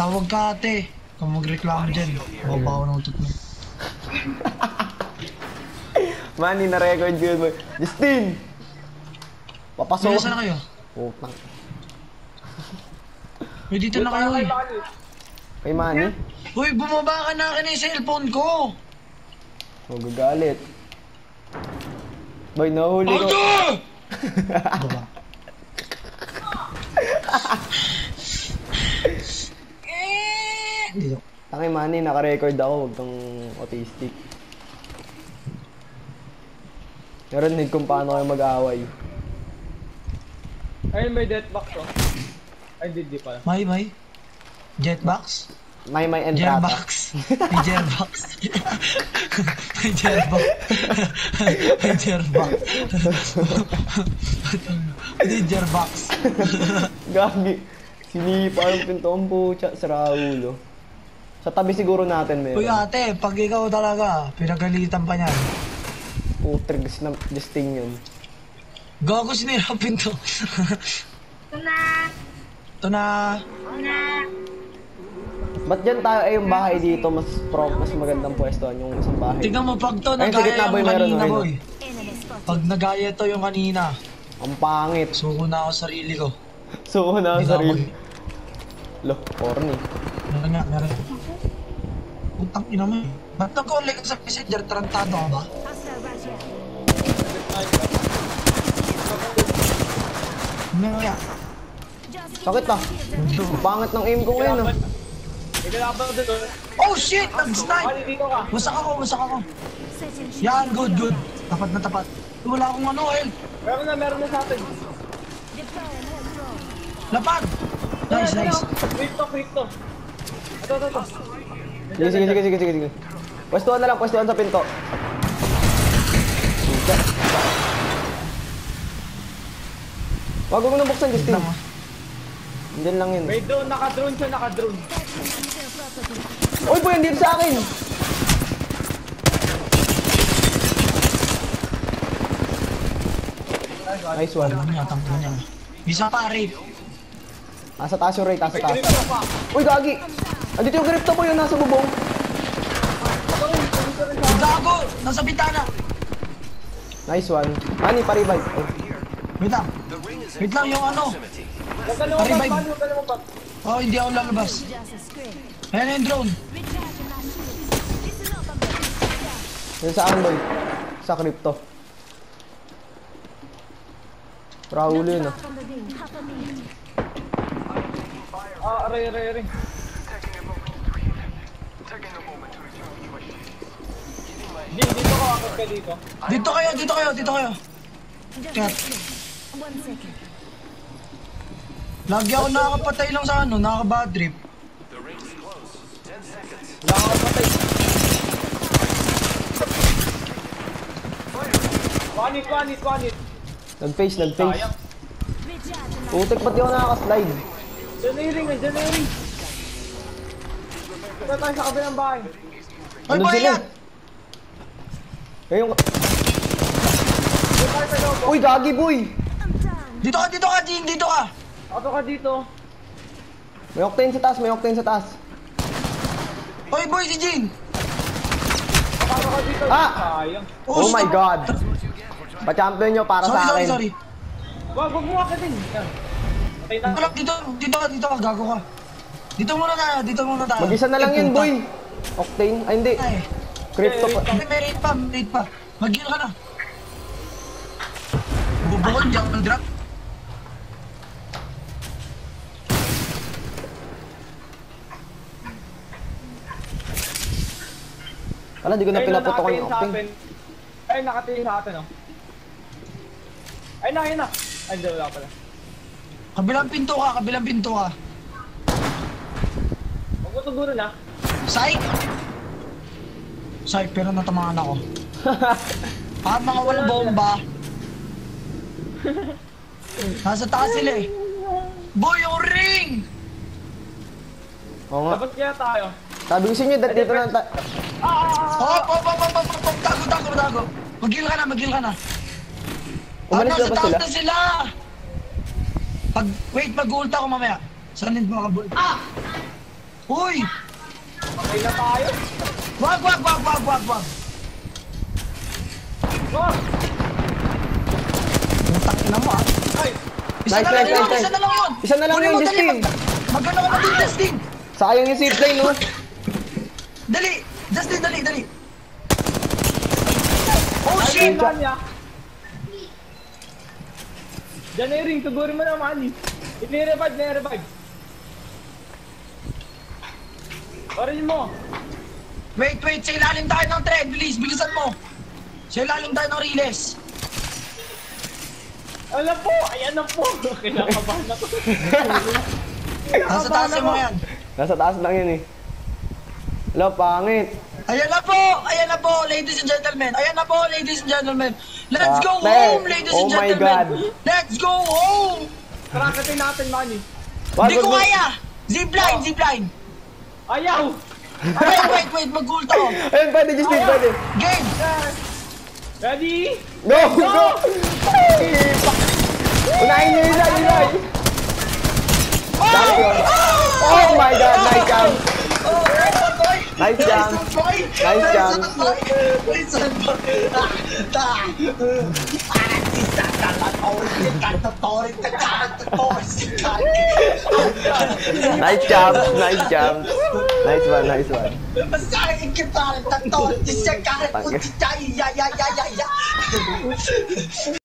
Tawag ka ate. Kung magreklamo dyan. Babaw ng utot mo. Manny, na-record ko yun mo. Justin! Papasok. Saan na kayo? Putang. Uy, dito na kayo eh. Kay Manny? Uy, bumaba ka na akin yung cellphone ko. Magagalit. Boy, nahuli ko. Baba. Dito. Tangay Manny, naka-record ako. Huwag kang autistic. Narinig kung paano kayo mag-aaway. Ayun, may deathbox oh. Ay, di pala. May. Jetbox? May and Prata. Jetbox. May Jetbox. May Jetbox. May Jetbox. May Jetbox. Gagi. Sinipa yung pinto ang pucha sa Raulo. Sa tabi siguro natin meron. Uy ate, pag ikaw talaga, pinagalitan pa niyan. Putrigs na Justin yun. Gago sinirapin to. Ito na. Ba't dyan tayo ay yung bahay dito mas magandang pwestuhan yung isang bahay? Tingnan mo pag to, Ayun, sa nagaya gitna, boy, yung meron, kanina ayun. boy. Pag nagaya to yung kanina, Ang pangit. suko na ako sa sarili ko. So, na ang Hindi na ako sarili. Lo, corny. Meron. Putang ina mo eh. Ba't nag-collect ka sa messenger? Tarantado ka ba? Maya. Sakit ah. Ang pangit ng aim ko ngayon ah. Ikaw na ba dito? Oh shit! Nag-snipe! Ali, dito ka. Wasak ako. Yan, good. Tapat na tapat. Wala akong ano, El. Meron na sa atin. Lapag! Nice. Crypto. Ito. Sige. Pwestuhan sa pinto. Wag mo nang buksan, Justin. Diyan lang yun. May drone, naka-drone siya. Uy, boy, andito sa akin! Nice one. Ano yatang ko niya? Isa pa, Rape. Nasa taas yung Ray, nasa taas. Uy, gagi! Andito yung grip to po yun, nasa bubong. Gago! Nasa bitana! Nice one. Manny, pa-revive. Oh. Wait lang yung ano. Huwag ka lumabas. Oh, hindi ako lalabas. Ayan na yung drone. Yun saan, boy? Sa crypto. Rahulo yun ah. Aray. Dito ka, akit ka dito. Dito kayo. Kat. Lagi ako nakakapatay lang sa ano, nakaka-bad trip. Wala ka patay. One hit. Nag-face. Putik, ba't di ako nakaka-slide? Diyan na yung ring. Ito tayo sa kabilang bahay. Ay, Andun boy, sila. yan! Ngayon. Dito tayo sa loob. Uy, gagi, boy! Dito ka, Jing, dito ka! Ako ka dito. May octane sa taas. Oy, boy, si Jing! Ako ka dito. Ah! Sayang. Oh my God! Pa-champion nyo para sa akin. Sorry. Wag mo akitin. Yan. Okay na. Wala, dito ka, gago ka. Dito muna tayo. Mag-isa na lang yun, boy. Octane? Ay, hindi. Ay, Crypto pa. may rate pa. Mag-heal ka na. Bubukol, diyan ka drop. Wala, di ko na pinaputokan yung octane. Ay, nakatingin sa atin, oh. Ay, na. Ay, hindi, wala pala. Kabilang pinto ka. Huwag mo tugurin, ha? Psych, pero natamaan ako. Mga walang bomba. Nasa taas sila eh. Boy, yung ring! Oo nga. Dapat kaya tayo. Sabi ko sa inyo, dito na Tago. Mag-heal ka na. Umalis na ba sila? Na sila! Mag-ult ako mamaya. Saan din makabult? Uy! Patay na tayo. Wag! Oh! Putang ina mo ah. Ay! Isa Nice, na lang nice, yun, nice, isa na lang yun. Isa na lang Kunin yun, mo, dali, Justin. Magano ka na din, Justin. Sayang yung safe line, no? Dali! Justin, dali! Oh Ay, shit! saan niya? Diyan na yung ring, tugurin mo naman. Ini-revive. Orin mo. Wait, sa ilalim tayo ng thread, bilisan mo. Sa ilalim tayo ng riles. Alam po, ayan na po. Kinakabahan ako. Nasa taas mo yan. Nasa taas lang yun, eh. Hello, pangit. Ayan na po, ladies and gentlemen. Let's go Te, home, ladies and oh my gentlemen. God. Let's go home. Karakatin natin, Manny. Hindi ko kaya. Zipline. Ayaw! Wait, mag-ult ako. Ayun, pwede, Justin, pwede. Game. Ready? Go! Ay, fuck. Unahin niyo yun, Oh my God, nice jump. Nice jump. Nice jump. Nice jump. Nice one. Masahin kita, tato, siya kahit puti tayo, ya.